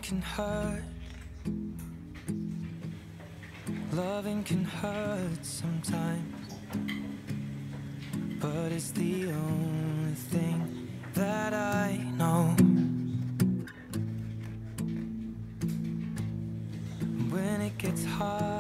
can hurt. Loving can hurt sometimes, but it's the only thing that I know. When it gets hard,